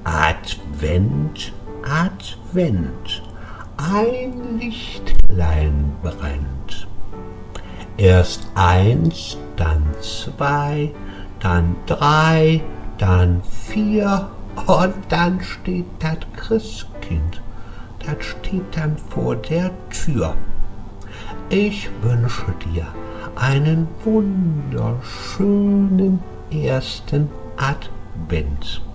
Advent, Advent, ein Lichtlein brennt. Erst eins, dann zwei, dann drei, dann vier und dann steht das Christkind. Das steht dann vor der Tür. Ich wünsche dir einen wunderschönen ersten Advent.